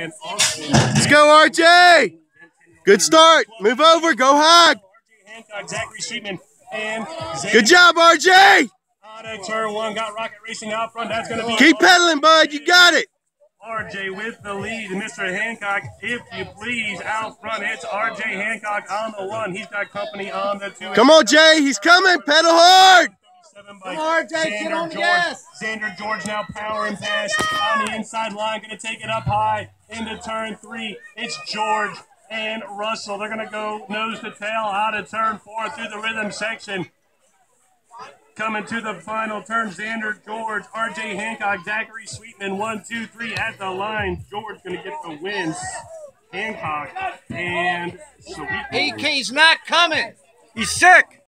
and Austin. Let's go, RJ. Good start. Move over. Go high. RJ Hancock, Zachary Sweetman, and Xander. Good job, RJ. Out of turn one, got Rocket Racing out front. That's going to be Keep pedaling, bud. You got it. RJ with the lead. Mr. Hancock, if you please, out front. It's RJ Hancock on the one. He's got company on the two. Come on, Jay. He's coming. Pedal hard. Come on, RJ. Get on the gas. Xander George now powering past on the inside line. Going to take it up high into turn three. It's George and Russell. They're going to go nose to tail out of turn four through the rhythm section. Coming to the final turn, Xander George, RJ Hancock, Zachary Sweetman, 1, 2, 3 at the line. George going to get the wins. Hancock and Sweetman. AK's not coming. He's sick.